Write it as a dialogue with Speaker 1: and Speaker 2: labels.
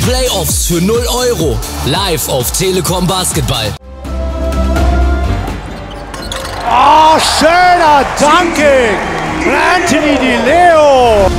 Speaker 1: Playoffs für 0 Euro. Live auf Telekom Basketball.
Speaker 2: Oh, schöner Dunking! Anthony Di Leo!